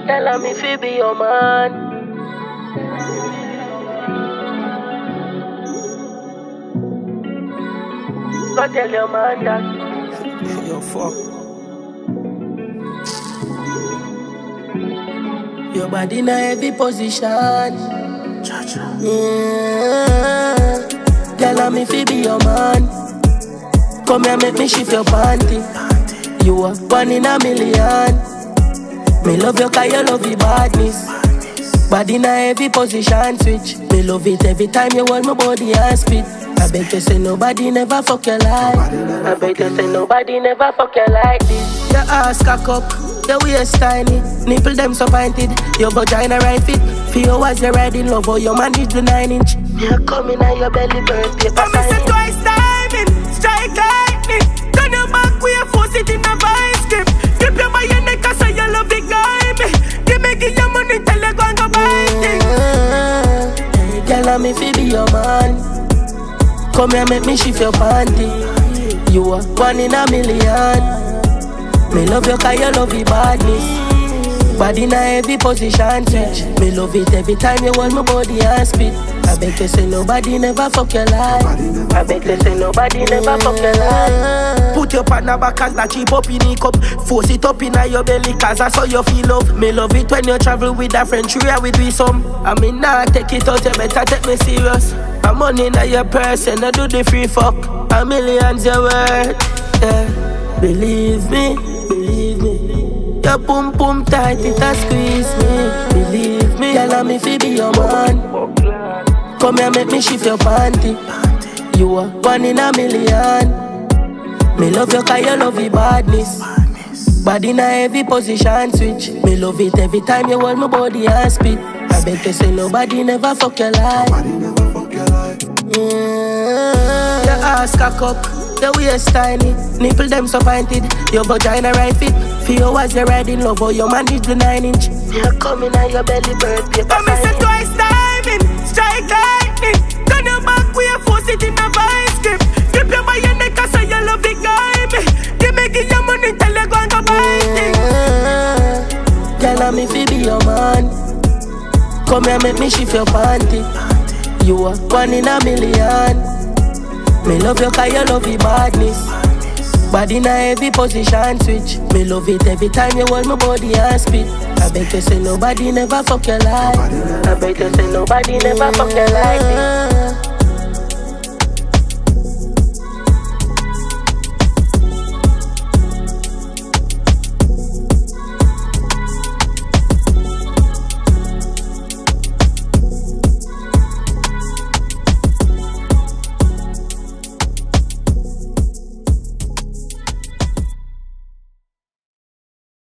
Tell her me fi be your man. Go tell your man that. Yo, fuck. Your body in a heavy position. Cha-cha. Yeah. Tell her me fi be your man. Come here, make me shift your panty. You are one in a million. Me love you cause you love the badness. Body in a heavy position switch. Me love it every time you hold my body and spit. I bet you say nobody never fuck you like. I bet you say nobody never fuck you like this. Your ass cock up, your waist tiny, nipple them so pointed, your vagina right fit. Feel as you riding love or you manage the 9-inch. You come in on your belly burn paper I miss it twice timing, strike lightning. Turn your back with your force it in a vice grip. Grip your by your neck cause you love the guy me. Give your money till you go and go buy things. Girl, me fi be your man. Come here, make me shift your panty. You are one in a million. Me love you cause you love the badness. Body in a heavy position switch. Me love it every time you hold my body and spit. I bet you say nobody never fuck your life. I bet you say nobody never fuck your life. Put your partner back as that cheap up in the cup. Force it up in your belly cause that's how you feel love. Me love it when you travel with a friend, sure we do some. I mean nah, take it out, you better take me serious. I'm money in your purse and I do the free fuck. A millions your worth, yeah. Believe me, believe me. Your pum pum tight, it a squeeze me. Believe me, tell me fi be your man. Come here, make me shift your panty. You are one in a million. Me love you cause you love the badness. Body in a heavy position switch. Me love it every time you hold my body and spit. I bet you say nobody never fuck your life. Your ass cock up, your waist tiny, nipple them so pointed, your vagina right fit. Feel as you riding love or you manage the 9-inch. You come in on your belly burn paper. I miss it twice timing, strike lightning. Turn your back with your force it in a vice grip. Grip your by your neck cause you love the guy me. Give your money till you go and go buy things. Girl, me fi be your man. Come here, make me shift your panty. You are one in a million. Me love you cause you love the badness. Body in a heavy position switch. Me love it every time you hold my body and spit. I bet you say nobody never fuck your life. I bet you say nobody never fuck your life.